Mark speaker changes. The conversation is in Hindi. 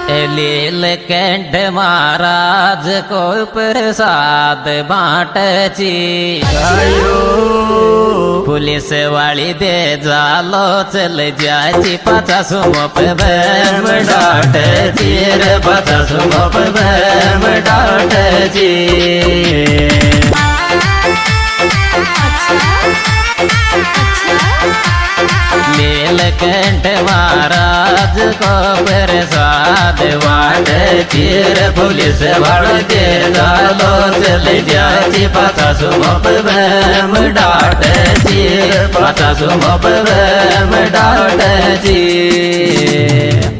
Speaker 1: लीलकंठ महाराज को प्रसाद बांटची पुलिस वाली दे जालो चल जाची 50 मोप बम डाटची रे 50 मोप बम डाटची। नीलकंठ महाराज को प्रसाद बांटची रे पुलिस वाली दे जालो चल जाची 50 मोप बम डाटची 50 मोप बम डाटची।